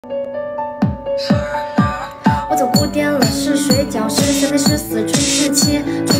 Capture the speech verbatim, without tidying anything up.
我走古典了，是睡觉，是三点十四，春时起。